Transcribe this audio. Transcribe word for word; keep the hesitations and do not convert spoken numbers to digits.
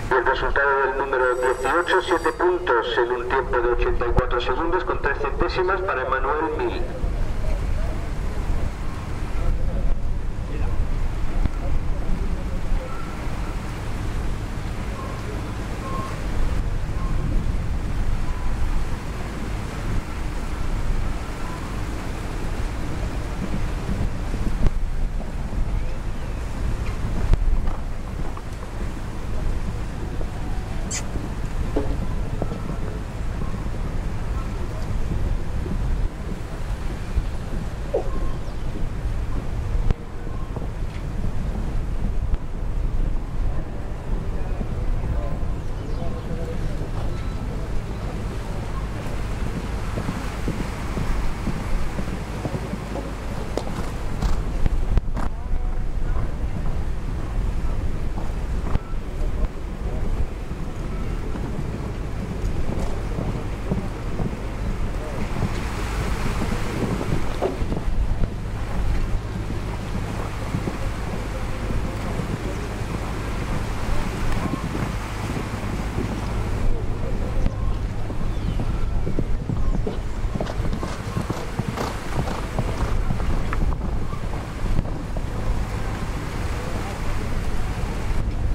Y el resultado del número dieciocho, siete puntos en un tiempo de ochenta y cuatro segundos con tres centésimas para Emanuel Mil.